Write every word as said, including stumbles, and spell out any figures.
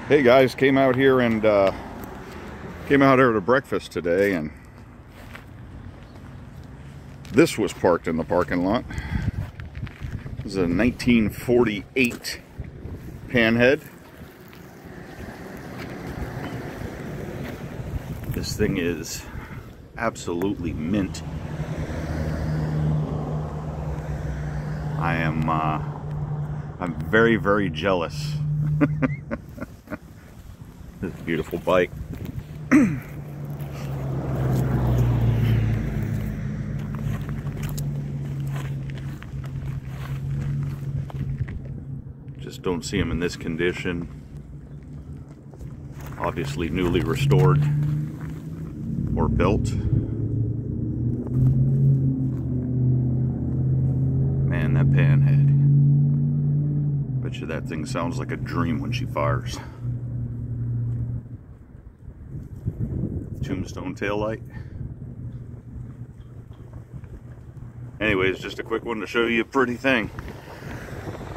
Hey guys, came out here and uh, came out here to breakfast today, and this was parked in the parking lot. This is a nineteen forty-eight Panhead. This thing is absolutely mint. I am uh, I'm very, very jealous. This beautiful bike. Just don't see them in this condition. Obviously newly restored or built. Man, that Panhead. Bet you that thing sounds like a dream when she fires. Tombstone taillight. Anyways, just a quick one to show you a pretty thing.